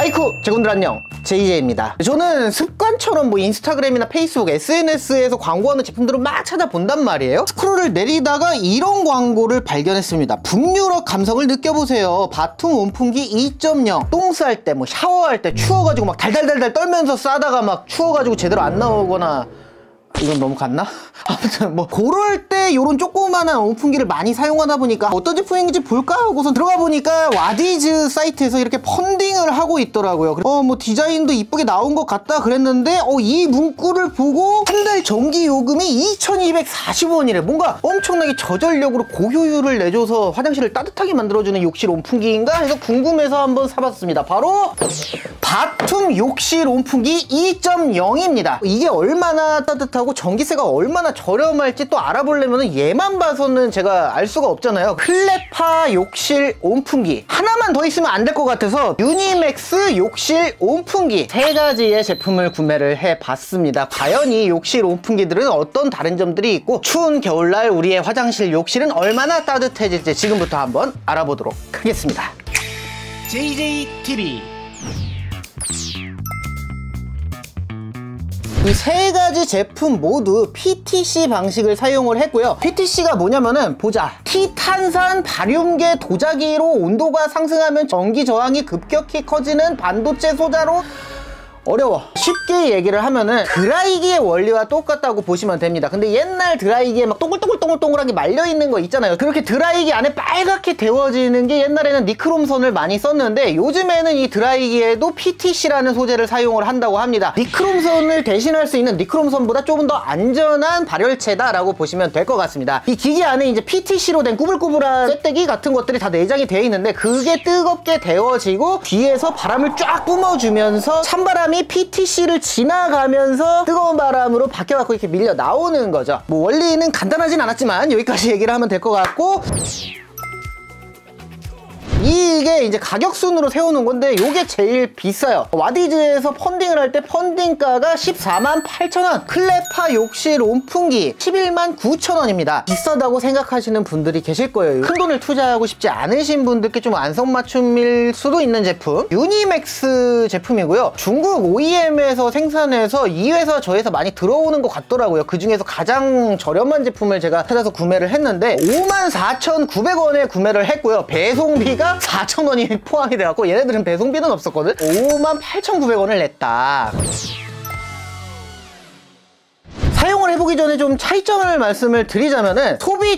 아이쿠 제군들 안녕, JJ입니다. 저는 습관처럼 뭐 인스타그램이나 페이스북, SNS에서 광고하는 제품들을 막 찾아본단 말이에요. 스크롤을 내리다가 이런 광고를 발견했습니다. 북유럽 감성을 느껴보세요. 바툼 온풍기 2.0. 똥 쌀 때, 뭐 샤워할 때 추워가지고 막 달달달달 떨면서 싸다가 막 추워가지고 제대로 안 나오거나, 이건 너무 갔나? 아무튼 뭐 그럴 때 요런 조그만한 온풍기를 많이 사용하다 보니까 어떤 제품인지 볼까 하고서 들어가 보니까 와디즈 사이트에서 이렇게 펀딩을 하고 있더라고요. 뭐 디자인도 이쁘게 나온 것 같다 그랬는데 이 문구를 보고 한 달 전기 요금이 2,240원이래. 뭔가 엄청나게 저전력으로 고효율을 내줘서 화장실을 따뜻하게 만들어주는 욕실 온풍기인가 해서 궁금해서 한번 사봤습니다. 바로 바툼 욕실 온풍기 2.0입니다. 이게 얼마나 따뜻하고 전기세가 얼마나 저렴할지 또 알아보려면 얘만 봐서는 제가 알 수가 없잖아요. 클레파 욕실 온풍기 하나만 더 있으면 안 될 것 같아서 유니맥스 욕실 온풍기 세 가지의 제품을 구매를 해봤습니다. 과연 이 욕실 온풍기들은 어떤 다른 점들이 있고 추운 겨울날 우리의 화장실 욕실은 얼마나 따뜻해질지 지금부터 한번 알아보도록 하겠습니다. JJTV. 이 세 가지 제품 모두 PTC 방식을 사용을 했고요. PTC가 뭐냐면은 보자. 티탄산 발륨계 도자기로 온도가 상승하면 전기 저항이 급격히 커지는 반도체 소자로. 어려워. 쉽게 얘기를 하면은 드라이기의 원리와 똑같다고 보시면 됩니다. 근데 옛날 드라이기에 막 동글동글동글동글하게 말려있는 거 있잖아요. 그렇게 드라이기 안에 빨갛게 데워지는 게 옛날에는 니크롬선을 많이 썼는데 요즘에는 이 드라이기에도 PTC라는 소재를 사용을 한다고 합니다. 니크롬선을 대신할 수 있는 니크롬선보다 조금 더 안전한 발열체다 라고 보시면 될 것 같습니다. 이 기기 안에 이제 PTC로 된 꾸불꾸불한 쇳대기 같은 것들이 다 내장이 되어 있는데 그게 뜨겁게 데워지고 뒤에서 바람을 쫙 뿜어주면서 찬바람이 PTC를 지나가면서 뜨거운 바람으로 바뀌어갖고 이렇게 밀려 나오는 거죠. 뭐 원리는 간단하진 않았지만 여기까지 얘기를 하면 될 것 같고, 이게 이제 가격순으로 세우는 건데 요게 제일 비싸요. 와디즈에서 펀딩을 할 때 펀딩가가 148,000원, 클레파 욕실 온풍기 119,000원입니다. 비싸다고 생각하시는 분들이 계실 거예요. 큰 돈을 투자하고 싶지 않으신 분들께 좀 안성맞춤일 수도 있는 제품, 유니맥스 제품이고요. 중국 OEM에서 생산해서 이 회사 저 회사 많이 들어오는 것 같더라고요. 그 중에서 가장 저렴한 제품을 제가 찾아서 구매를 했는데 54,900원에 구매를 했고요. 배송비가 4,000원이 포함이 돼갖고 얘네들은 배송비는 없었거든. 58,900원을 냈다. 사용을 해보기 전에 좀 차이점을 말씀을 드리자면은 소비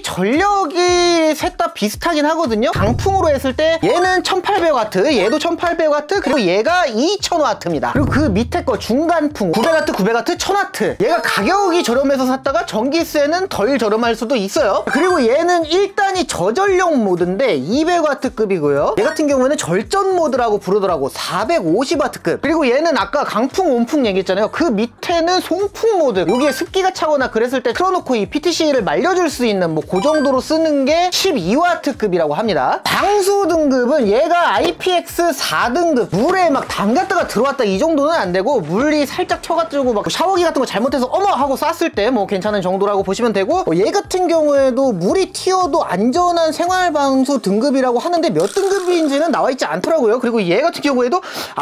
전력이 셋 다 비슷하긴 하거든요. 강풍으로 했을 때 얘는 1800W, 얘도 1800W, 그리고 얘가 2000W입니다. 그리고 그 밑에 거 중간풍 900W, 900W, 1000W. 얘가 가격이 저렴해서 샀다가 전기세는 덜 저렴할 수도 있어요. 그리고 얘는 1단이 저전력 모드인데 200W급이고요. 얘 같은 경우에는 절전 모드라고 부르더라고. 450W급. 그리고 얘는 아까 강풍, 온풍 얘기했잖아요. 그 밑에는 송풍 모드. 여기에 습기가 차거나 그랬을 때 틀어놓고 이 PTC를 말려줄 수 있는 뭐 그 정도로 쓰는 게 12W급이라고 합니다. 방수 등급은 얘가 IPX 4등급. 물에 막 담갔다가 들어왔다 이 정도는 안 되고, 물이 살짝 쳐가지고 막 샤워기 같은 거 잘못해서 어머 하고 쐈을 때 뭐 괜찮은 정도라고 보시면 되고, 얘 같은 경우에도 물이 튀어도 안전한 생활방수 등급이라고 하는데 몇 등급인지는 나와있지 않더라고요. 그리고 얘 같은 경우에도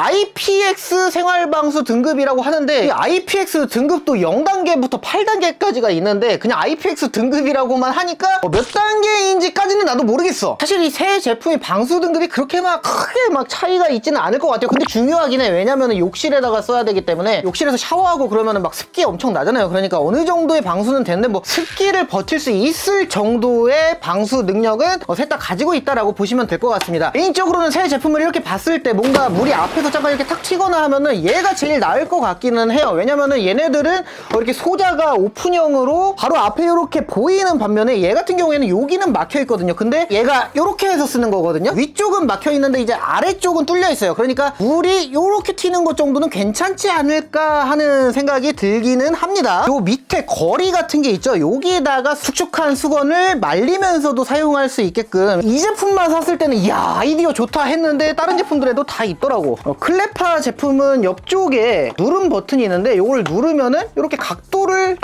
IPX 생활방수 등급이라고 하는데 이 IPX 등급도 0단계부터 8단계까지가 있는데 그냥 IPX 등급이라고만 하니까 몇 단계인지까지는 나도 모르겠어. 사실 이 세 제품이 방수 등급이 그렇게 막 크게 막 차이가 있지는 않을 것 같아요. 근데 중요하긴 해. 왜냐면은 욕실에다가 써야 되기 때문에 욕실에서 샤워하고 그러면은 막 습기 엄청 나잖아요. 그러니까 어느 정도의 방수는 되는데 뭐 습기를 버틸 수 있을 정도의 방수 능력은 셋 다 가지고 있다라고 보시면 될 것 같습니다. 개인적으로는 새 제품을 이렇게 봤을 때 뭔가 물이 앞에서 잠깐 이렇게 탁 튀거나 하면은 얘가 제일 나을 것 같기는 해요. 왜냐면은 얘네들은 이렇게 소자가 오픈형으로 바로 앞에 이렇게 보이는 반면에 얘 같은 경우에는 여기는 막혀 있거든요. 근데 얘가 이렇게 해서 쓰는 거거든요. 위쪽은 막혀 있는데 이제 아래쪽은 뚫려 있어요. 그러니까 물이 이렇게 튀는 것 정도는 괜찮지 않을까 하는 생각이 들기는 합니다. 요 밑에 거리 같은 게 있죠. 여기에다가 축축한 수건을 말리면서도 사용할 수 있게끔 이 제품만 샀을 때는 이야 아이디어 좋다 했는데 다른 제품들에도 다 있더라고. 클레파 제품은 옆쪽에 누름 버튼이 있는데 이걸 누르면은 이렇게 각도를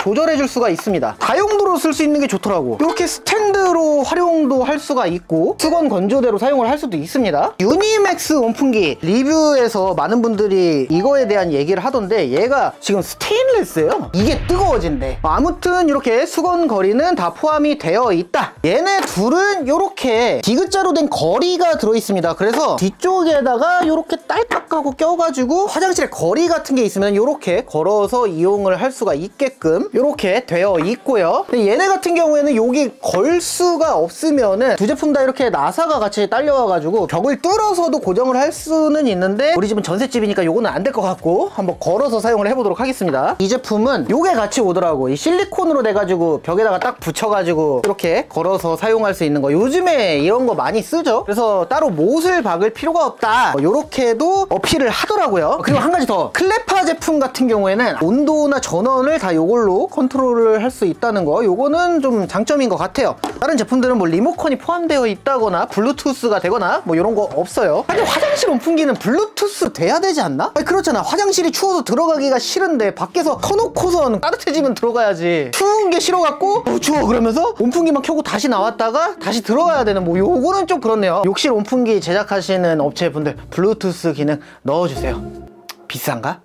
조절해 줄 수가 있습니다. 다용도로 쓸 수 있는 게 좋더라고. 이렇게 스탠드로 활용도 할 수가 있고 수건 건조대로 사용을 할 수도 있습니다. 유니맥스 온풍기 리뷰에서 많은 분들이 이거에 대한 얘기를 하던데 얘가 지금 스테인리스예요. 이게 뜨거워진대. 아무튼 이렇게 수건 거리는 다 포함이 되어 있다. 얘네 둘은 이렇게 디귿자로 된 거리가 들어있습니다. 그래서 뒤쪽에다가 이렇게 딸깍하고 껴가지고 화장실에 거리 같은 게 있으면 이렇게 걸어서 이용을 할 수가 있게끔 이렇게 되어 있고요. 근데 얘네 같은 경우에는 여기 걸 수가 없으면은 두 제품 다 이렇게 나사가 같이 딸려와가지고 벽을 뚫어서도 고정을 할 수는 있는데 우리 집은 전셋집이니까 요거는 안 될 것 같고 한번 걸어서 사용을 해보도록 하겠습니다. 이 제품은 요게 같이 오더라고. 이 실리콘으로 돼가지고 벽에다가 딱 붙여가지고 이렇게 걸어서 사용할 수 있는 거. 요즘에 이런 거 많이 쓰죠. 그래서 따로 못을 박을 필요가 없다, 요렇게도 어필을 하더라고요. 그리고 한 가지 더, 클레파 제품 같은 경우에는 온도나 전원을 다 요걸로 컨트롤을 할 수 있다는 거, 요거는 좀 장점인 것 같아요. 다른 제품들은 뭐 리모컨이 포함되어 있다거나 블루투스가 되거나 뭐 이런 거 없어요. 하긴 화장실 온풍기는 블루투스 돼야 되지 않나? 아니 그렇잖아. 화장실이 추워서 들어가기가 싫은데 밖에서 켜놓고선 따뜻해지면 들어가야지. 추운 게 싫어갖고 추워 그러면서 온풍기만 켜고 다시 나왔다가 다시 들어가야 되는, 뭐 요거는 좀 그렇네요. 욕실 온풍기 제작하시는 업체분들 블루투스 기능 넣어주세요. 비싼가?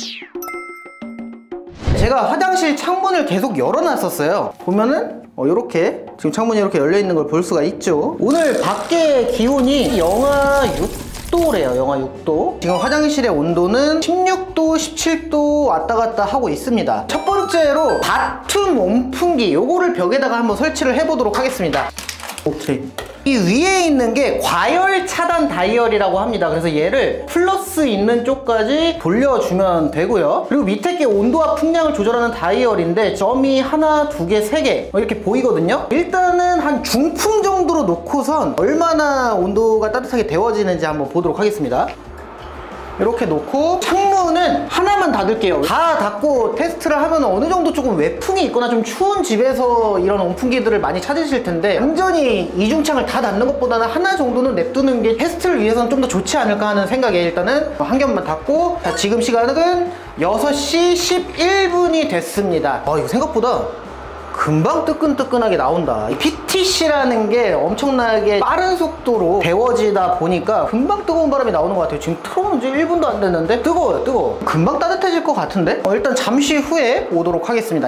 제가 화장실 창문을 계속 열어놨었어요. 보면은 이렇게 지금 창문이 이렇게 열려있는 걸 볼 수가 있죠. 오늘 밖에 기온이 영하 6도래요. 영하 6도. 지금 화장실의 온도는 16도, 17도 왔다 갔다 하고 있습니다. 첫 번째로 바툼 온풍기, 요거를 벽에다가 한번 설치를 해보도록 하겠습니다. 오케이. 이 위에 있는 게 과열 차단 다이얼이라고 합니다. 그래서 얘를 플러스 있는 쪽까지 돌려주면 되고요. 그리고 밑에 게 온도와 풍량을 조절하는 다이얼인데 점이 하나, 두 개, 세 개 이렇게 보이거든요. 일단은 한 중풍 정도로 놓고선 얼마나 온도가 따뜻하게 데워지는지 한번 보도록 하겠습니다. 이렇게 놓고 창문은 하나만 닫을게요. 다 닫고 테스트를 하면 어느 정도 조금 외풍이 있거나 좀 추운 집에서 이런 온풍기들을 많이 찾으실 텐데, 완전히 이중창을 다 닫는 것보다는 하나 정도는 냅두는 게 테스트를 위해서는 좀 더 좋지 않을까 하는 생각에 일단은 한 겹만 닫고, 자, 지금 시간은 6시 11분이 됐습니다. 이거 생각보다 금방 뜨끈뜨끈하게 나온다. 이 PTC라는 게 엄청나게 빠른 속도로 데워지다 보니까 금방 뜨거운 바람이 나오는 것 같아요. 지금 틀어놓은 지 1분도 안 됐는데 뜨거워요. 뜨거워. 금방 따뜻해질 것 같은데? 일단 잠시 후에 오도록 하겠습니다.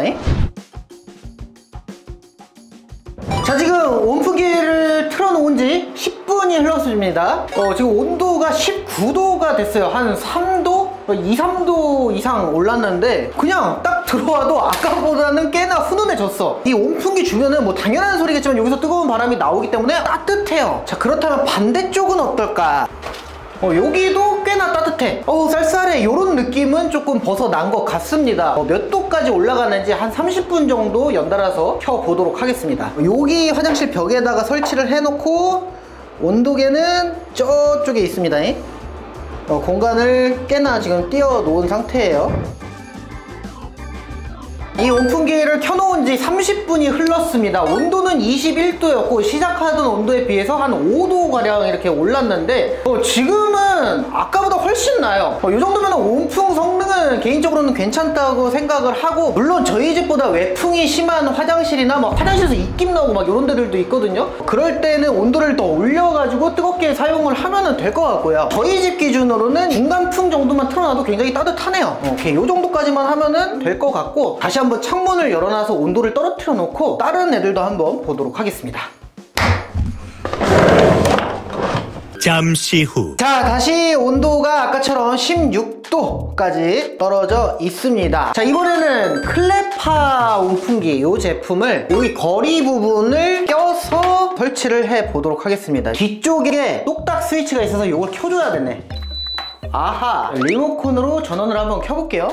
자, 지금 온풍기를 틀어놓은 지 10분이 흘렀습니다. 지금 온도가 19도가 됐어요. 한 3도? 2, 3도 이상 올랐는데 그냥 딱 들어와도 아까보다는 꽤나 훈훈해졌어. 이 온풍기 주변은 뭐 당연한 소리겠지만 여기서 뜨거운 바람이 나오기 때문에 따뜻해요. 자, 그렇다면 반대쪽은 어떨까? 여기도 꽤나 따뜻해. 쌀쌀해. 이런 느낌은 조금 벗어난 것 같습니다. 몇 도까지 올라가는지 한 30분 정도 연달아서 켜보도록 하겠습니다. 여기 화장실 벽에다가 설치를 해놓고 온도계는 저쪽에 있습니다. 공간을 꽤나 지금 띄워 놓은 상태예요. 이 온풍기를 켜놓은 지 30분이 흘렀습니다. 온도는 21도였고 시작하던 온도에 비해서 한 5도가량 이렇게 올랐는데 지금은 아까보다 훨씬 나아요. 이 정도면 온풍 성능은 개인적으로는 괜찮다고 생각을 하고, 물론 저희 집보다 외풍이 심한 화장실이나 막 화장실에서 입김 나오고 막 이런 데들도 있거든요. 그럴 때는 온도를 더 올려가지고 뜨겁게 사용을 하면 될 것 같고요. 저희 집 기준으로는 중간풍 정도만 틀어놔도 굉장히 따뜻하네요. 오케이, 이 정도까지만 하면 될 것 같고, 다시 한번 창문을 열어놔서 온도를 떨어뜨려 놓고 다른 애들도 한번 보도록 하겠습니다. 잠시 후. 자, 다시 온도가 아까처럼 16도까지 떨어져 있습니다. 자, 이번에는 클레파 온풍기 이 제품을 여기 거리 부분을 껴서 설치를 해 보도록 하겠습니다. 뒤쪽에 똑딱 스위치가 있어서 이걸 켜줘야 되네. 아하, 리모컨으로 전원을 한번 켜볼게요.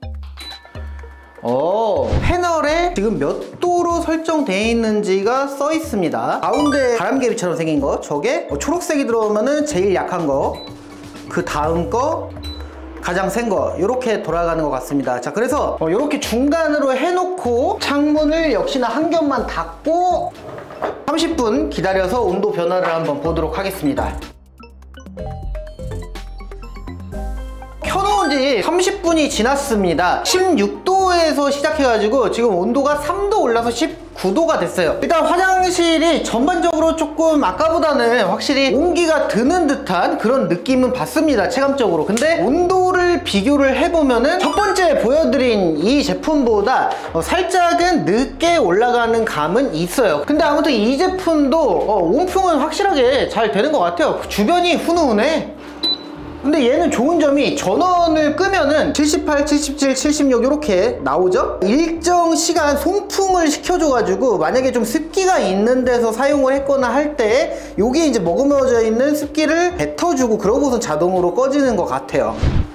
패널에 지금 몇 도로 설정되어 있는지가 써 있습니다. 가운데 바람개비처럼 생긴 거, 저게 초록색이 들어오면은 제일 약한 거, 그 다음 거, 가장 센 거, 이렇게 돌아가는 것 같습니다. 자, 그래서 이렇게 중간으로 해놓고 창문을 역시나 한 겹만 닫고 30분 기다려서 온도 변화를 한번 보도록 하겠습니다. 켜놓은 켜놓은 지 30분이 지났습니다. 16도에서 시작해가지고 지금 온도가 3도 올라서 19도가 됐어요. 일단 화장실이 전반적으로 조금 아까보다는 확실히 온기가 드는 듯한 그런 느낌은 받습니다, 체감적으로. 근데 온도를 비교를 해보면은 첫 번째 보여드린 이 제품보다 살짝은 늦게 올라가는 감은 있어요. 근데 아무튼 이 제품도 온풍은 확실하게 잘 되는 것 같아요. 주변이 훈훈해. 근데 얘는 좋은 점이 전원을 끄면은 78, 77, 76 이렇게 나오죠? 일정 시간 송풍을 시켜줘가지고 만약에 좀 습기가 있는 데서 사용을 했거나 할 때 여기 이제 머금어져 있는 습기를 뱉어주고 그러고선 자동으로 꺼지는 것 같아요.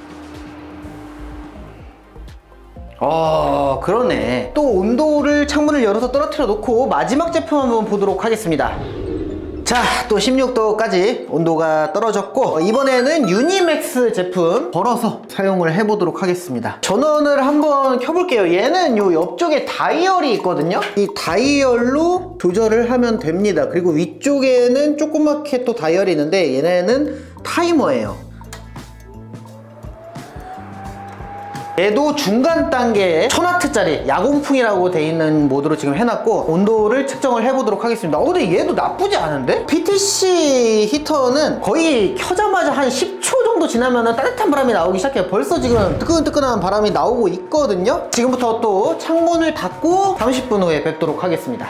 그러네. 또 온도를 창문을 열어서 떨어뜨려 놓고 마지막 제품 한번 보도록 하겠습니다. 자, 또 16도까지 온도가 떨어졌고 이번에는 유니맥스 제품 걸어서 사용을 해보도록 하겠습니다. 전원을 한번 켜볼게요. 얘는 요 옆쪽에 다이얼이 있거든요. 이 다이얼로 조절을 하면 됩니다. 그리고 위쪽에는 조그맣게 또 다이얼이 있는데 얘네는 타이머예요. 얘도 중간 단계에 1000W짜리 야광풍이라고 돼 있는 모드로 지금 해놨고 온도를 측정을 해보도록 하겠습니다. 근데 얘도 나쁘지 않은데? PTC 히터는 거의 켜자마자 한 10초 정도 지나면 따뜻한 바람이 나오기 시작해요. 벌써 지금 뜨끈뜨끈한 바람이 나오고 있거든요. 지금부터 또 창문을 닫고 30분 후에 뵙도록 하겠습니다.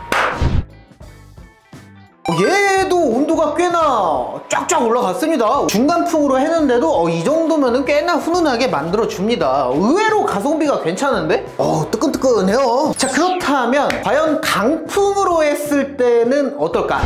얘도 온도가 꽤나 쫙쫙 올라갔습니다. 중간풍으로 했는데도 이 정도면은 꽤나 훈훈하게 만들어줍니다. 의외로 가성비가 괜찮은데? 뜨끈뜨끈해요. 자, 그렇다면 과연 강풍으로 했을 때는 어떨까?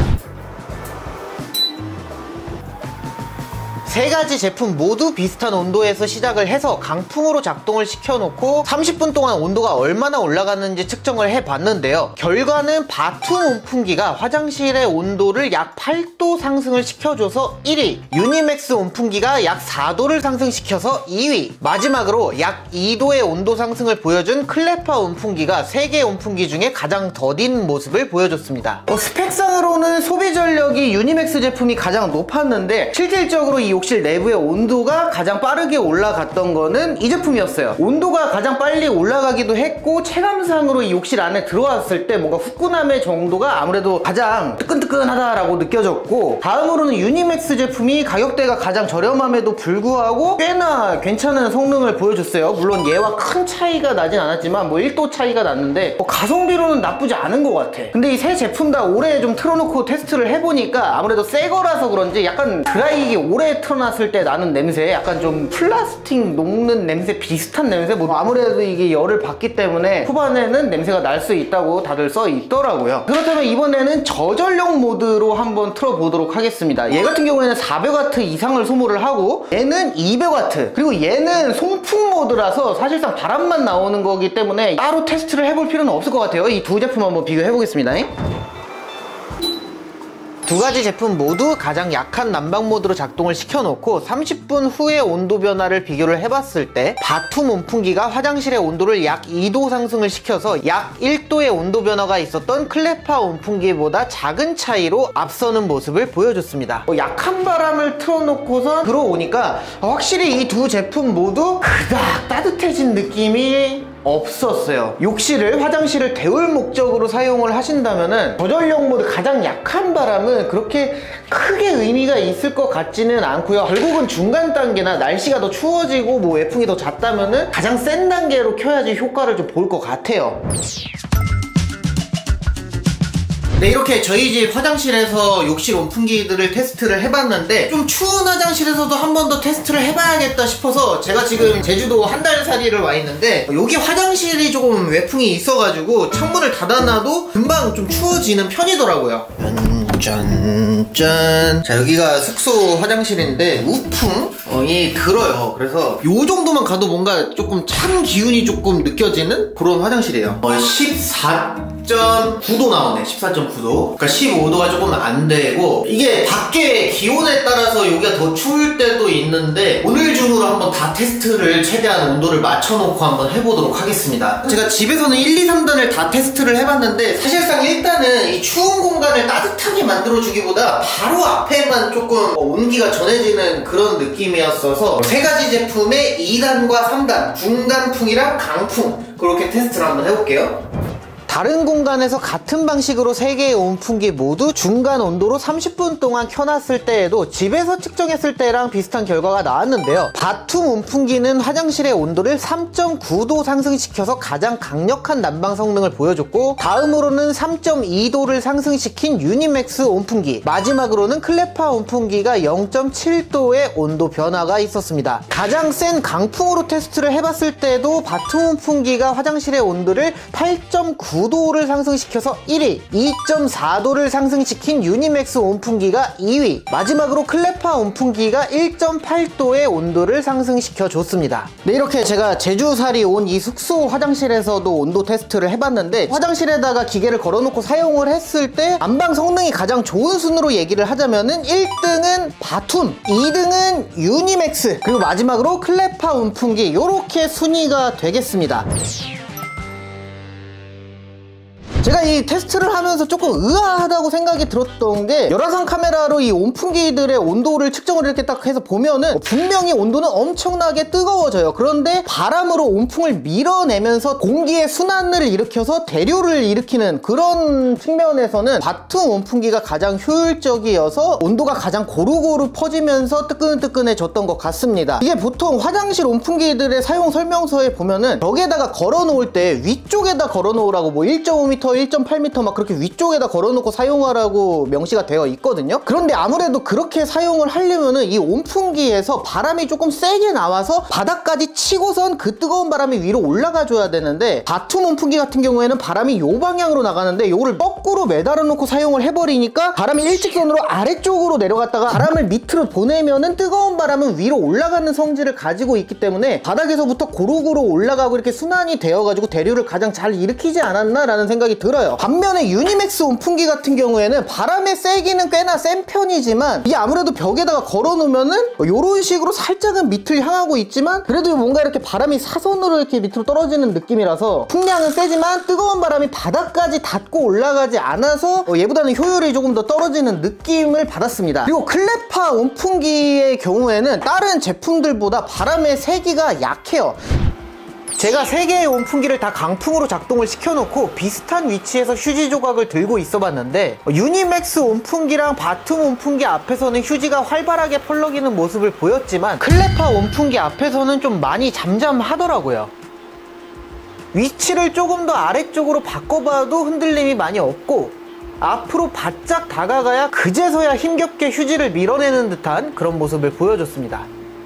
세 가지 제품 모두 비슷한 온도에서 시작을 해서 강풍으로 작동을 시켜놓고 30분 동안 온도가 얼마나 올라갔는지 측정을 해봤는데요. 결과는 바툼 온풍기가 화장실의 온도를 약 8도 상승을 시켜줘서 1위, 유니맥스 온풍기가 약 4도를 상승시켜서 2위, 마지막으로 약 2도의 온도 상승을 보여준 클레파 온풍기가 3개 온풍기 중에 가장 더딘 모습을 보여줬습니다. 스펙상으로는 소비 전력이 유니맥스 제품이 가장 높았는데 실질적으로 이 욕실 내부의 온도가 가장 빠르게 올라갔던 거는 이 제품이었어요. 온도가 가장 빨리 올라가기도 했고 체감상으로 이 욕실 안에 들어왔을 때 뭔가 후끈함의 정도가 아무래도 가장 뜨끈뜨끈하다라고 느껴졌고, 다음으로는 유니맥스 제품이 가격대가 가장 저렴함에도 불구하고 꽤나 괜찮은 성능을 보여줬어요. 물론 얘와 큰 차이가 나진 않았지만 1도 차이가 났는데 가성비로는 나쁘지 않은 것 같아. 근데 이 세 제품 다 오래 좀 틀어놓고 테스트를 해보니까 아무래도 새 거라서 그런지 약간 드라이기 오래 틀어놨을 때 나는 냄새, 약간 좀 플라스틱 녹는 냄새 비슷한 냄새? 아무래도 이게 열을 받기 때문에 후반에는 냄새가 날 수 있다고 다들 써 있더라고요. 그렇다면 이번에는 저전력 모드로 한번 틀어보도록 하겠습니다. 얘 같은 경우에는 400W 이상을 소모를 하고 얘는 200W, 그리고 얘는 송풍 모드라서 사실상 바람만 나오는 거기 때문에 따로 테스트를 해볼 필요는 없을 것 같아요. 이 두 제품 한번 비교해 보겠습니다. 두 가지 제품 모두 가장 약한 난방 모드로 작동을 시켜놓고 30분 후에 온도 변화를 비교를 해봤을 때 바툼 온풍기가 화장실의 온도를 약 2도 상승을 시켜서 약 1도의 온도 변화가 있었던 클레파 온풍기보다 작은 차이로 앞서는 모습을 보여줬습니다. 약한 바람을 틀어놓고서 들어오니까 확실히 이 두 제품 모두 그닥 따뜻해진 느낌이 없었어요. 욕실을, 화장실을 데울 목적으로 사용을 하신다면은 저전력 모드 가장 약한 바람은 그렇게 크게 의미가 있을 것 같지는 않고요. 결국은 중간 단계나 날씨가 더 추워지고 외풍이 더 잦다면은 가장 센 단계로 켜야지 효과를 좀 볼 것 같아요. 네, 이렇게 저희 집 화장실에서 욕실 온풍기들을 테스트를 해봤는데 좀 추운 화장실에서도 한 번 더 테스트를 해봐야겠다 싶어서 제가 지금 제주도 한 달 살이를 와 있는데 여기 화장실이 조금 외풍이 있어가지고 창문을 닫아놔도 금방 좀 추워지는 편이더라고요. 짠짠. 자, 여기가 숙소 화장실인데 우풍이 들어요. 그래서 요 정도만 가도 뭔가 조금 찬 기운이 조금 느껴지는 그런 화장실이에요. 14.9도 나오네. 14.9도. 그러니까 15도가 조금 안 되고, 이게 밖에 기온에 따라서 여기가 더 추울 때도 있는데 오늘 중으로 한번 다 테스트를 최대한 온도를 맞춰놓고 한번 해보도록 하겠습니다. 제가 집에서는 1, 2, 3단을 다 테스트를 해봤는데 사실상 일단은 이 추운 공간을 따뜻하게 만들어주기보다 바로 앞에만 조금 온기가 전해지는 그런 느낌이었어서 세 가지 제품의 2단과 3단, 중간풍이랑 강풍 그렇게 테스트를 한번 해볼게요. 다른 공간에서 같은 방식으로 3개의 온풍기 모두 중간 온도로 30분 동안 켜놨을 때에도 집에서 측정했을 때랑 비슷한 결과가 나왔는데요. 바툼 온풍기는 화장실의 온도를 3.9도 상승시켜서 가장 강력한 난방 성능을 보여줬고, 다음으로는 3.2도를 상승시킨 유니맥스 온풍기, 마지막으로는 클레파 온풍기가 0.7도의 온도 변화가 있었습니다. 가장 센 강풍으로 테스트를 해봤을 때도 바툼 온풍기가 화장실의 온도를 8.9도를 상승시켜서 1위, 2.4도를 상승시킨 유니맥스 온풍기가 2위, 마지막으로 클레파 온풍기가 1.8도의 온도를 상승시켜 줬습니다. 네, 이렇게 제가 제주살이 온 이 숙소 화장실에서도 온도 테스트를 해봤는데, 화장실에다가 기계를 걸어놓고 사용을 했을 때 난방 성능이 가장 좋은 순으로 얘기를 하자면은 1등은 바툼, 2등은 유니맥스, 그리고 마지막으로 클레파 온풍기, 이렇게 순위가 되겠습니다. 제가 이 테스트를 하면서 조금 의아하다고 생각이 들었던 게, 열화상 카메라로 이 온풍기들의 온도를 측정을 이렇게 딱 해서 보면은 분명히 온도는 엄청나게 뜨거워져요. 그런데 바람으로 온풍을 밀어내면서 공기의 순환을 일으켜서 대류를 일으키는 그런 측면에서는 바툼 온풍기가 가장 효율적이어서 온도가 가장 고루고루 퍼지면서 뜨끈뜨끈해졌던 것 같습니다. 이게 보통 화장실 온풍기들의 사용 설명서에 보면은 벽에다가 걸어 놓을 때 위쪽에다 걸어 놓으라고, 뭐 1.5m 1.8m 막 그렇게 위쪽에다 걸어놓고 사용하라고 명시가 되어 있거든요. 그런데 아무래도 그렇게 사용을 하려면은 이 온풍기에서 바람이 조금 세게 나와서 바닥까지 치고선 그 뜨거운 바람이 위로 올라가 줘야 되는데, 바툼 온풍기 같은 경우에는 바람이 요 방향으로 나가는데 요거를 거꾸로 매달아 놓고 사용을 해버리니까 바람이 일직선으로 아래쪽으로 내려갔다가 바람을 밑으로 보내면은 뜨거운 바람은 위로 올라가는 성질을 가지고 있기 때문에 바닥에서부터 고루고루 올라가고 이렇게 순환이 되어가지고 대류를 가장 잘 일으키지 않았나 라는 생각이 들어요. 반면에 유니맥스 온풍기 같은 경우에는 바람의 세기는 꽤나 센 편이지만, 이게 아무래도 벽에다가 걸어 놓으면은 이런 식으로 살짝은 밑을 향하고 있지만 그래도 뭔가 이렇게 바람이 사선으로 이렇게 밑으로 떨어지는 느낌이라서 풍량은 세지만 뜨거운 바람이 바닥까지 닿고 올라가지 않아서 얘보다는 효율이 조금 더 떨어지는 느낌을 받았습니다. 그리고 클레파 온풍기의 경우에는 다른 제품들보다 바람의 세기가 약해요. 제가 3개의 온풍기를 다 강풍으로 작동을 시켜놓고 비슷한 위치에서 휴지 조각을 들고 있어 봤는데, 유니맥스 온풍기랑 바툼 온풍기 앞에서는 휴지가 활발하게 펄럭이는 모습을 보였지만 클레파 온풍기 앞에서는 좀 많이 잠잠하더라고요. 위치를 조금 더 아래쪽으로 바꿔봐도 흔들림이 많이 없고, 앞으로 바짝 다가가야 그제서야 힘겹게 휴지를 밀어내는 듯한 그런 모습을 보여줬습니다.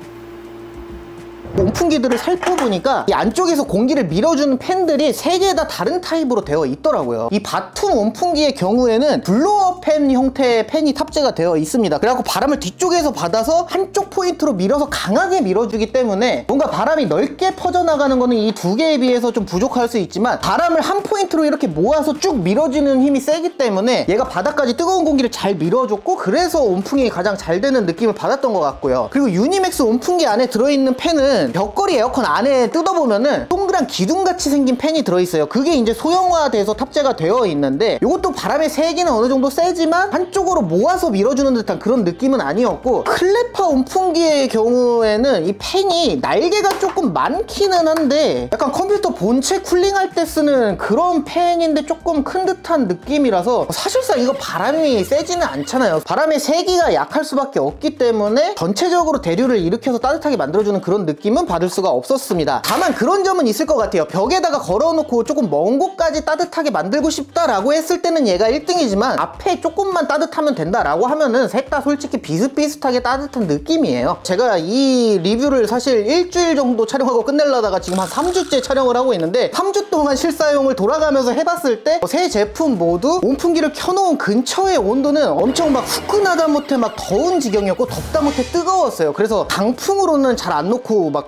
온풍기들을 살펴보니까 이 안쪽에서 공기를 밀어주는 팬들이 3개 다 다른 타입으로 되어 있더라고요. 이 바툼 온풍기의 경우에는 블로어 팬 형태의 팬이 탑재가 되어 있습니다. 그래갖고 바람을 뒤쪽에서 받아서 한쪽 포인트로 밀어서 강하게 밀어주기 때문에 뭔가 바람이 넓게 퍼져나가는 거는 이 2개에 비해서 좀 부족할 수 있지만, 바람을 한 포인트로 이렇게 모아서 쭉 밀어주는 힘이 세기 때문에 얘가 바닥까지 뜨거운 공기를 잘 밀어줬고, 그래서 온풍이 가장 잘 되는 느낌을 받았던 것 같고요. 그리고 유니맥스 온풍기 안에 들어있는 팬은 벽걸이 에어컨 안에 뜯어보면은 동그란 기둥같이 생긴 팬이 들어있어요. 그게 이제 소형화돼서 탑재가 되어 있는데, 이것도 바람의 세기는 어느 정도 세지만 한쪽으로 모아서 밀어주는 듯한 그런 느낌은 아니었고, 클레파 온풍기의 경우에는 이 팬이 날개가 조금 많기는 한데 약간 컴퓨터 본체 쿨링할 때 쓰는 그런 팬인데 조금 큰 듯한 느낌이라서 사실상 이거 바람이 세지는 않잖아요. 바람의 세기가 약할 수밖에 없기 때문에 전체적으로 대류를 일으켜서 따뜻하게 만들어주는 그런 느낌은 받을 수가 없었습니다. 다만 그런 점은 있을 것 같아요. 벽에다가 걸어놓고 조금 먼 곳까지 따뜻하게 만들고 싶다라고 했을 때는 얘가 1등이지만, 앞에 조금만 따뜻하면 된다라고 하면은 셋 다 솔직히 비슷비슷하게 따뜻한 느낌이에요. 제가 이 리뷰를 사실 일주일 정도 촬영하고 끝내려다가 지금 한 3주째 촬영을 하고 있는데, 3주 동안 실사용을 돌아가면서 해봤을 때 세 제품 모두 온풍기를 켜놓은 근처의 온도는 엄청 막 후끈하다 못해 막 더운 지경이었고, 덥다 못해 뜨거웠어요. 그래서 강풍으로는 잘 안 놓고 막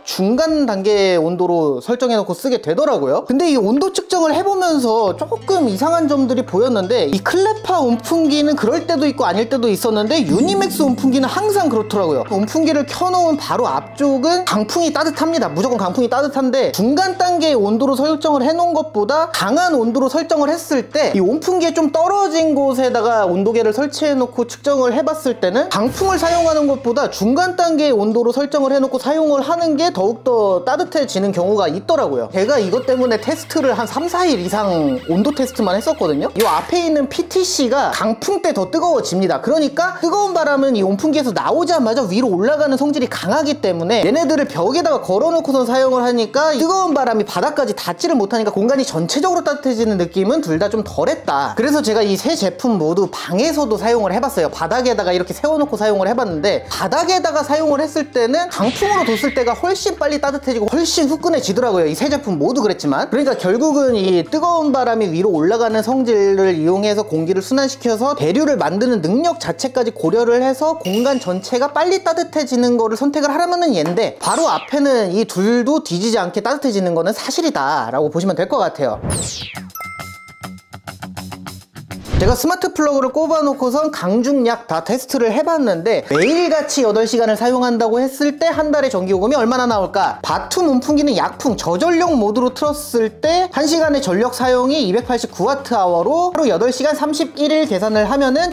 중간 단계 온도로 설정해놓고 쓰게 되더라고요. 근데 이 온도 측정을 해보면서 조금 이상한 점들이 보였는데, 이 클레파 온풍기는 그럴 때도 있고 아닐 때도 있었는데 유니맥스 온풍기는 항상 그렇더라고요. 온풍기를 켜놓은 바로 앞쪽은 강풍이 따뜻합니다. 무조건 강풍이 따뜻한데, 중간 단계의 온도로 설정을 해놓은 것보다 강한 온도로 설정을 했을 때 이 온풍기에 좀 떨어진 곳에다가 온도계를 설치해놓고 측정을 해봤을 때는 강풍을 사용하는 것보다 중간 단계의 온도로 설정을 해놓고 사용을 하는 게 더욱더 따뜻해지는 경우가 있더라고요. 제가 이것 때문에 테스트를 한 3-4일 이상 온도 테스트만 했었거든요. 이 앞에 있는 PTC가 강풍 때 더 뜨거워집니다. 그러니까 뜨거운 바람은 이 온풍기에서 나오자마자 위로 올라가는 성질이 강하기 때문에 얘네들을 벽에다가 걸어놓고선 사용을 하니까 뜨거운 바람이 바닥까지 닿지를 못하니까 공간이 전체적으로 따뜻해지는 느낌은 둘 다 좀 덜했다. 그래서 제가 이 세 제품 모두 방에서도 사용을 해봤어요. 바닥에다가 이렇게 세워놓고 사용을 해봤는데, 바닥에다가 사용을 했을 때는 강풍으로 뒀을 때가 훨씬 빨리 따뜻해지고 훨씬 후끈해지더라고요. 이 세 제품 모두 그랬지만. 그러니까 결국은 이 뜨거운 바람이 위로 올라가는 성질을 이용해서 공기를 순환시켜서 대류를 만드는 능력 자체까지 고려를 해서 공간 전체가 빨리 따뜻해지는 거를 선택을 하라면은 얘인데, 바로 앞에는 이 둘도 뒤지지 않게 따뜻해지는 거는 사실이다 라고 보시면 될 것 같아요. 제가 스마트 플러그를 꼽아놓고선 강중약 다 테스트를 해봤는데, 매일같이 8시간을 사용한다고 했을 때 한 달에 전기요금이 얼마나 나올까? 바툼 온풍기는 약풍 저전력 모드로 틀었을 때 1시간의 전력 사용이 289Wh로 하루 8시간 31일 계산을 하면은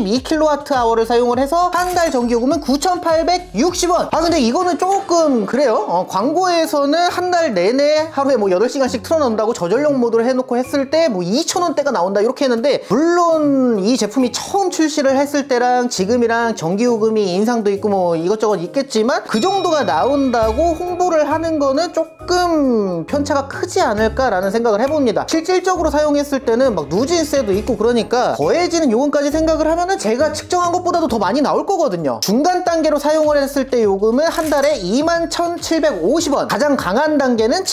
72kWh를 사용을 해서 한 달 전기요금은 9,860원. 근데 이거는 조금 그래요. 광고에서는 한 달 내내 하루에 뭐 8시간씩 틀어놓는다고 저전력 모드를 해놓고 했을 때 뭐 2,000원대가 나온다 이렇게 했는데, 물론 이 제품이 처음 출시를 했을 때랑 지금이랑 전기요금이 인상도 있고 뭐 이것저것 있겠지만, 그 정도가 나온다고 홍보를 하는 거는 조금 편차가 크지 않을까라는 생각을 해봅니다. 실질적으로 사용했을 때는 막 누진세도 있고 그러니까 더해지는 요금까지 생각을 하면은 제가 측정한 것보다도 더 많이 나올 거거든요. 중간 단계로 사용을 했을 때 요금은 한 달에 21,750원, 가장 강한 단계는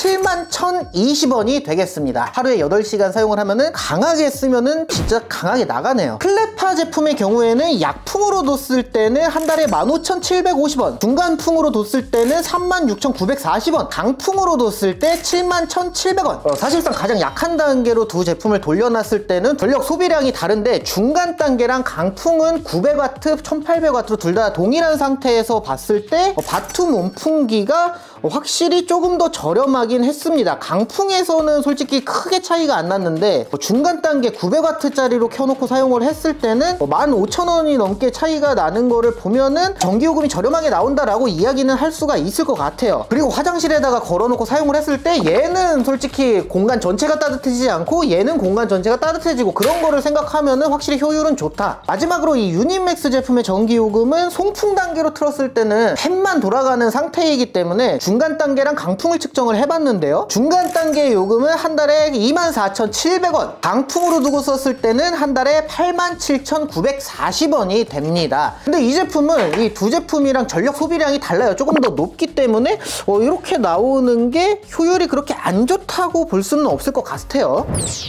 71,020원이 되겠습니다. 하루에 8시간 사용을 하면은 강하게 쓰면은 진짜 강하게 나가네요. 클레파 제품의 경우에는 약풍으로 뒀을 때는 한 달에 15,750원, 중간풍으로 뒀을 때는 36,940원, 강풍으로 뒀을 때 71,700원. 사실상 가장 약한 단계로 두 제품을 돌려놨을 때는 전력 소비량이 다른데, 중간 단계랑 강풍은 900W, 1800W로 둘 다 동일한 상태에서 봤을 때 바툼 온풍기가 확실히 조금 더 저렴하긴 했습니다. 강풍에서는 솔직히 크게 차이가 안 났는데, 중간 단계 900W짜리로 켜놓고 사용을 했을 때는 15,000원이 넘게 차이가 나는 거를 보면은 전기요금이 저렴하게 나온다라고 이야기는 할 수가 있을 것 같아요. 그리고 화장실에다가 걸어놓고 사용을 했을 때 얘는 솔직히 공간 전체가 따뜻해지지 않고 얘는 공간 전체가 따뜻해지고, 그런 거를 생각하면은 확실히 효율은 좋다. 마지막으로 이 유니맥스 제품의 전기요금은 송풍 단계로 틀었을 때는 팬만 돌아가는 상태이기 때문에 중간 단계랑 강풍을 측정을 해봤는데요, 중간 단계의 요금은 한 달에 24,700원, 강풍으로 두고 썼을 때는 한 달에 87,940원이 됩니다. 근데 이 제품은 이 두 제품이랑 전력 소비량이 달라요. 조금 더 높기 때문에 이렇게 나오는 게 효율이 그렇게 안 좋다고 볼 수는 없을 것 같아요.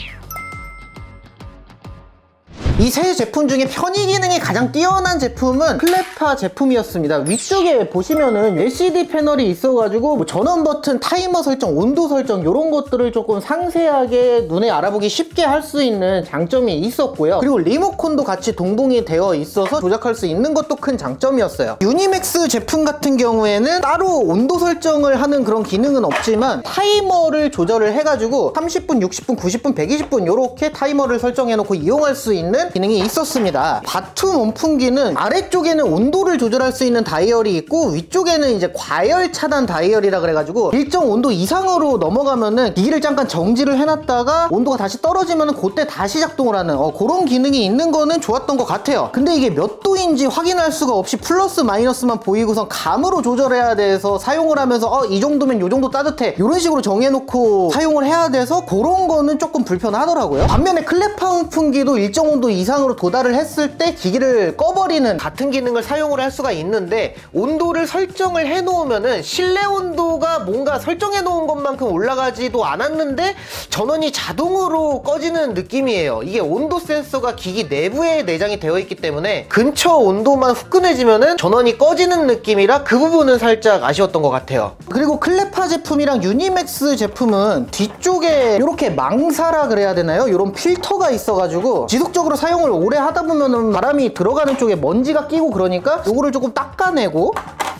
이 세 제품 중에 편의 기능이 가장 뛰어난 제품은 클레파 제품이었습니다. 위쪽에 보시면은 LCD 패널이 있어가지고 뭐 전원 버튼, 타이머 설정, 온도 설정 이런 것들을 조금 상세하게 눈에 알아보기 쉽게 할 수 있는 장점이 있었고요. 그리고 리모컨도 같이 동봉이 되어 있어서 조작할 수 있는 것도 큰 장점이었어요. 유니맥스 제품 같은 경우에는 따로 온도 설정을 하는 그런 기능은 없지만 타이머를 조절을 해가지고 30분, 60분, 90분, 120분 이렇게 타이머를 설정해놓고 이용할 수 있는 기능이 있었습니다. 바툼 온풍기는 아래쪽에는 온도를 조절할 수 있는 다이얼이 있고, 위쪽에는 이제 과열 차단 다이얼이라 그래가지고 일정 온도 이상으로 넘어가면은 기기를 잠깐 정지를 해놨다가 온도가 다시 떨어지면은 그때 다시 작동을 하는 그런 기능이 있는 거는 좋았던 것 같아요. 근데 이게 몇 도인지 확인할 수가 없이 플러스 마이너스만 보이고선 감으로 조절해야 돼서 사용을 하면서 이 정도면 요 정도 따뜻해 이런 식으로 정해놓고 사용을 해야 돼서 그런 거는 조금 불편하더라고요. 반면에 클레파 온풍기도 일정 온도 이상으로 도달을 했을 때 기기를 꺼버리는 같은 기능을 사용을 할 수가 있는데, 온도를 설정을 해 놓으면은 실내 온도가 뭔가 설정해 놓은 것만큼 올라가지도 않았는데 전원이 자동으로 꺼지는 느낌이에요. 이게 온도 센서가 기기 내부에 내장이 되어 있기 때문에 근처 온도만 후끈해지면은 전원이 꺼지는 느낌이라 그 부분은 살짝 아쉬웠던 것 같아요. 그리고 클레파 제품이랑 유니맥스 제품은 뒤쪽에 이렇게 망사라 그래야 되나요? 이런 필터가 있어가지고 지속적으로 사용을 오래 하다 보면은 바람이 들어가는 쪽에 먼지가 끼고 그러니까 요거를 조금 닦아내고,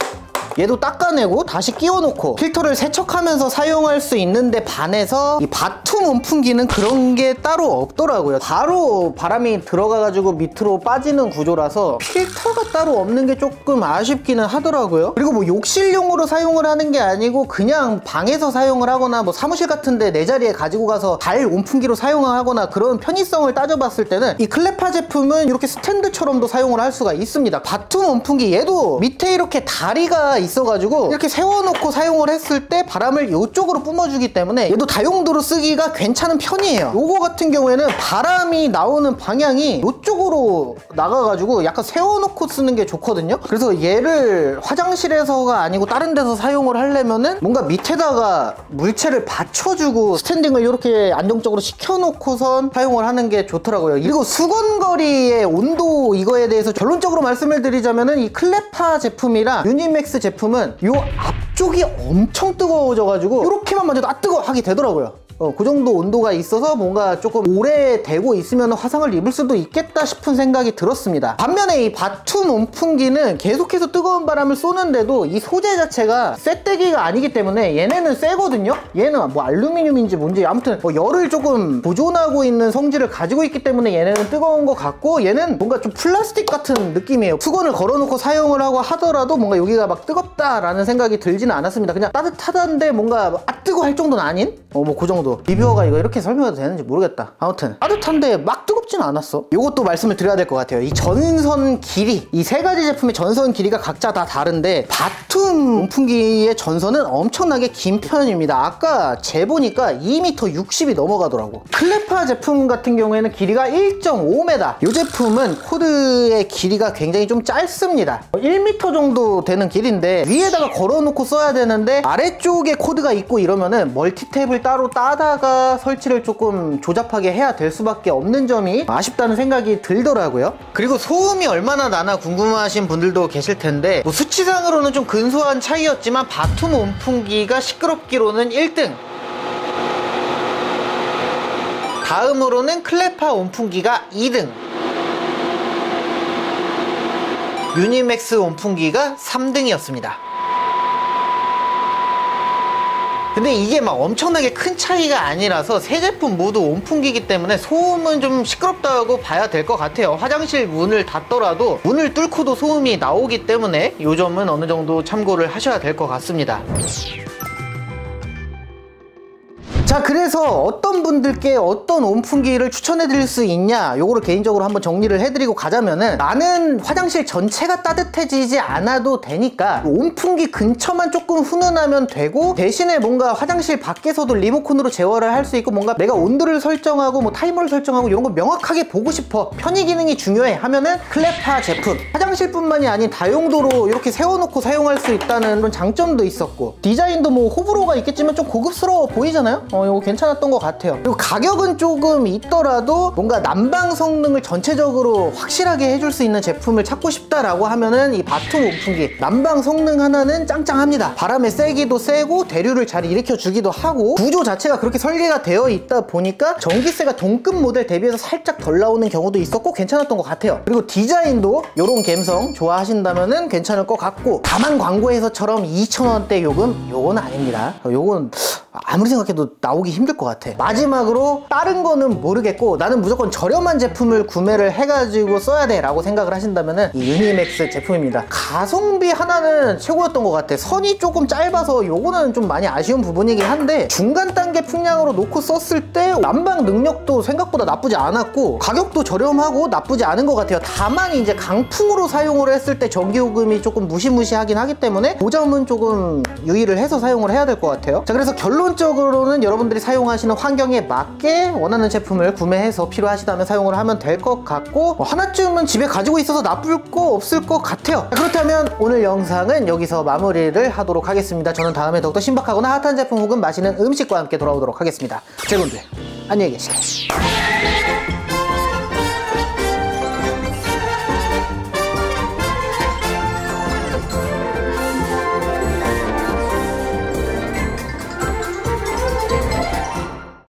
얘도 닦아내고 다시 끼워놓고 필터를 세척하면서 사용할 수 있는데 반해서 이 바툼 온풍기는 그런 게 따로 없더라고요. 바로 바람이 들어가가지고 밑으로 빠지는 구조라서 필터가 따로 없는 게 조금 아쉽기는 하더라고요. 그리고 뭐 욕실용으로 사용을 하는 게 아니고 그냥 방에서 사용을 하거나 뭐 사무실 같은데 내 자리에 가지고 가서 발 온풍기로 사용하거나 그런 편의성을 따져봤을 때는 이 클레파 제품은 이렇게 스탠드처럼도 사용을 할 수가 있습니다. 바툼 온풍기 얘도 밑에 이렇게 다리가 있어가지고 이렇게 세워놓고 사용을 했을 때 바람을 이쪽으로 뿜어주기 때문에 얘도 다용도로 쓰기가 괜찮은 편이에요. 요거 같은 경우에는 바람이 나오는 방향이 이쪽으로 나가가지고 약간 세워놓고 쓰는 게 좋거든요. 그래서 얘를 화장실에서가 아니고 다른 데서 사용을 하려면은 뭔가 밑에다가 물체를 받쳐주고 스탠딩을 이렇게 안정적으로 시켜놓고선 사용을 하는 게 좋더라고요. 그리고 수건거리의 온도 이거에 대해서 결론적으로 말씀을 드리자면은 이 클레파 제품이랑 유니맥스 제품은 요 앞쪽이 엄청 뜨거워져가지고 이렇게만 만져도 아 뜨거 하게 되더라고요. 그 정도 온도가 있어서 뭔가 조금 오래 되고 있으면 화상을 입을 수도 있겠다 싶은 생각이 들었습니다. 반면에 이 바툼 온풍기는 계속해서 뜨거운 바람을 쏘는데도 이 소재 자체가 쇠떼기가 아니기 때문에 얘네는 세거든요. 얘는 뭐 알루미늄인지 뭔지 아무튼 뭐 열을 조금 보존하고 있는 성질을 가지고 있기 때문에 얘네는 뜨거운 것 같고, 얘는 뭔가 좀 플라스틱 같은 느낌이에요. 수건을 걸어놓고 사용을 하고 하더라도 뭔가 여기가 막 뜨겁다라는 생각이 들지는 않았습니다. 그냥 따뜻하다는데 뭔가 아 뜨거 할 정도는 아닌? 뭐 그 정도. 리뷰어가 이거 이렇게 설명해도 되는지 모르겠다. 아무튼 따뜻한데 막 뜨겁진 않았어. 요것도 말씀을 드려야 될 것 같아요. 이 전선 길이, 이 세 가지 제품의 전선 길이가 각자 다 다른데 바툼 온풍기의 전선은 엄청나게 긴 편입니다. 아까 재보니까 2m 60이 넘어가더라고. 클레파 제품 같은 경우에는 길이가 1.5m. 이 제품은 코드의 길이가 굉장히 좀 짧습니다. 1m 정도 되는 길인데 위에다가 걸어놓고 써야 되는데 아래쪽에 코드가 있고 이러면은 멀티탭을 따로 따다가 설치를 조금 조잡하게 해야 될 수밖에 없는 점이 아쉽다는 생각이 들더라고요. 그리고 소음이 얼마나 나나 궁금하신 분들도 계실 텐데, 뭐 수치상으로는 좀 근소한 차이였지만 바툼 온풍기가 시끄럽기로는 1등, 다음으로는 클레파 온풍기가 2등, 유니맥스 온풍기가 3등이었습니다. 근데 이게 막 엄청나게 큰 차이가 아니라서 세 제품 모두 온풍기이기 때문에 소음은 좀 시끄럽다고 봐야 될 것 같아요. 화장실 문을 닫더라도 문을 뚫고도 소음이 나오기 때문에 이 점은 어느 정도 참고를 하셔야 될 것 같습니다. 자, 그래서 어떤 분들께 어떤 온풍기를 추천해 드릴 수 있냐, 요거를 개인적으로 한번 정리를 해드리고 가자면은, 나는 화장실 전체가 따뜻해지지 않아도 되니까 온풍기 근처만 조금 훈훈하면 되고, 대신에 뭔가 화장실 밖에서도 리모컨으로 제어를 할 수 있고, 뭔가 내가 온도를 설정하고 뭐 타이머를 설정하고 이런 거 명확하게 보고 싶어, 편의 기능이 중요해 하면은 클레파 제품, 화장실뿐만이 아닌 다용도로 이렇게 세워놓고 사용할 수 있다는 그런 장점도 있었고, 디자인도 뭐 호불호가 있겠지만 좀 고급스러워 보이잖아요. 이거 괜찮았던 것 같아요. 그리고 가격은 조금 있더라도 뭔가 난방 성능을 전체적으로 확실하게 해줄 수 있는 제품을 찾고 싶다라고 하면은 이 바툼 온풍기, 난방 성능 하나는 짱짱합니다. 바람의 세기도 세고 대류를 잘 일으켜 주기도 하고, 구조 자체가 그렇게 설계가 되어 있다 보니까 전기세가 동급 모델 대비해서 살짝 덜 나오는 경우도 있었고 괜찮았던 것 같아요. 그리고 디자인도 요런 감성 좋아하신다면은 괜찮을 것 같고, 다만 광고에서처럼 2,000원대 요금, 요건 아닙니다. 요건 아무리 생각해도 나오기 힘들 것 같아. 마지막으로 다른 거는 모르겠고 나는 무조건 저렴한 제품을 구매를 해가지고 써야 돼 라고 생각을 하신다면은 이 유니맥스 제품입니다. 가성비 하나는 최고였던 것 같아. 선이 조금 짧아서 요거는 좀 많이 아쉬운 부분이긴 한데, 중간 단계 풍량으로 놓고 썼을 때 난방 능력도 생각보다 나쁘지 않았고 가격도 저렴하고 나쁘지 않은 것 같아요. 다만 이제 강풍으로 사용을 했을 때 전기요금이 조금 무시무시하긴 하기 때문에 그 점은 조금 유의를 해서 사용을 해야 될 것 같아요. 자, 그래서 결론적으로 가급적으로는 여러분들이 사용하시는 환경에 맞게 원하는 제품을 구매해서 필요하시다면 사용을 하면 될 것 같고, 하나쯤은 집에 가지고 있어서 나쁠 거 없을 것 같아요. 그렇다면 오늘 영상은 여기서 마무리를 하도록 하겠습니다. 저는 다음에 더욱더 신박하거나 핫한 제품 혹은 맛있는 음식과 함께 돌아오도록 하겠습니다. 여러분들 안녕히 계세요.